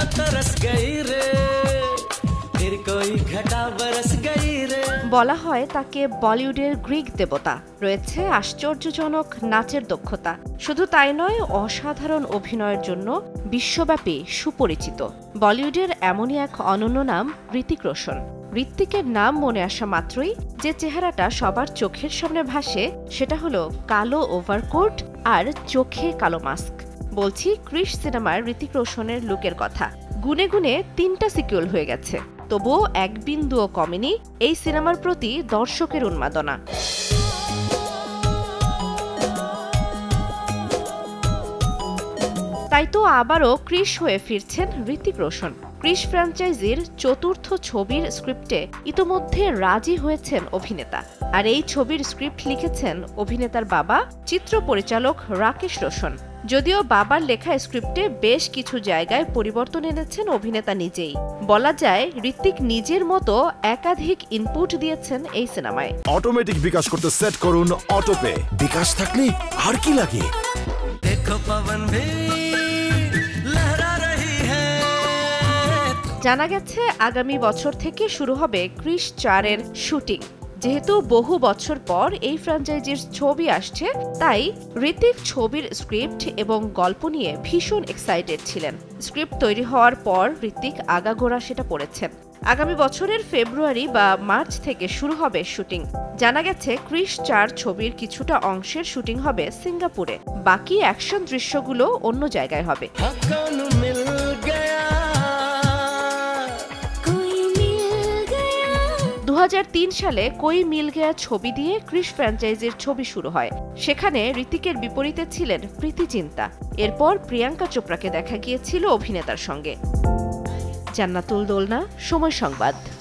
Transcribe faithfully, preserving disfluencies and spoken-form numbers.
বলা হয় তাকে বলিউডের গ্রিক দেবতা। রয়েছে আশ্চর্যজনক নাচের দক্ষতা। শুধু তাই নয়, অসাধারণ অভিনয়ের জন্য বিশ্বব্যাপী সুপরিচিত। বলিউডের এমনই এক অনন্য নাম ঋতিক রোশন। ঋত্বিকের নাম মনে আসা মাত্রই যে চেহারাটা সবার চোখের সামনে ভাসে সেটা হলো কালো ওভারকোট আর চোখে কালো মাস্ক। বলছি ক্রিশ সিনেমার ঋতিক রোশনের লুকের কথা। গুনে গুনে তিনটা সিকুয়েল হয়ে গেছে, তবুও এক বিন্দুও কমেনি এই সিনেমার প্রতি দর্শকের উন্মাদনা। তাই তো আবারও ক্রিশ হয়ে ফিরছেন ঋতিক রোশন। ক্রিশ ফ্র্যাঞ্চাইজির চতুর্থ ছবির স্ক্রিপ্টে ইতোমধ্যে রাজি হয়েছেন অভিনেতা। আর এই ছবির স্ক্রিপ্ট লিখেছেন অভিনেতার বাবা, চিত্র পরিচালক রাকেশ রোশন। যদিও বাবার লেখা স্ক্রিপ্টে বেশ কিছু জায়গায় পরিবর্তন এনেছেন অভিনেতা নিজেই। বলা যায় ঋত্বিক নিজের মতো একাধিক ইনপুট দিয়েছেন এই সিনেমায়। অটোমেটিক বিকাশ করতে সেট করুন অটোপে। বিকাশ থাকলে আর কি লাগে। দেখো পবন ভি লহরা রহি হ্যায়। জানা গেছে আগামী বছর থেকে শুরু হবে ক্রিশ চার এর শুটিং। যেহেতু বহু বছর পর এই ফ্র্যাঞ্চাইজির ছবি আসছে, তাই ঋতিক ছবির স্ক্রিপ্ট এবং গল্প নিয়ে ভীষণ এক্সাইটেড ছিলেন। স্ক্রিপ্ট তৈরি হওয়ার পর ঋতিক আগাগোড়া সেটা পড়েছেন। আগামী বছরের ফেব্রুয়ারি বা মার্চ থেকে শুরু হবে শুটিং। জানা গেছে ক্রিশ চার ছবির কিছুটা অংশের শুটিং হবে সিঙ্গাপুরে, বাকি অ্যাকশন দৃশ্যগুলো অন্য জায়গায় হবে। দু হাজার তিন সালে কোই মিল গয়া ছবি দিয়ে ক্রিশ ফ্র্যাঞ্চাইজির ছবি শুরু হয়। সেখানে ঋতিকের বিপরীতে ছিলেন প্রীতি চিন্তা। এরপর প্রিয়াঙ্কা চোপড়াকে দেখা গিয়েছিল অভিনেতার সঙ্গে। জান্নাতুল দোলনা, সময় সংবাদ।